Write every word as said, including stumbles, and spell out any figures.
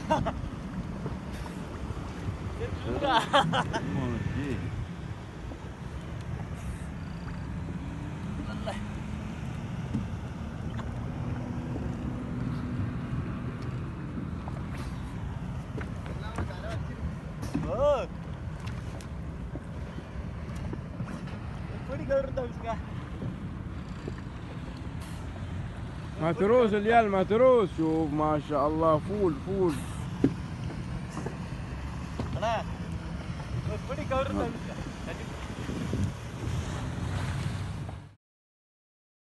متروس اليال متروس. شوف ما شاء الله فول فول.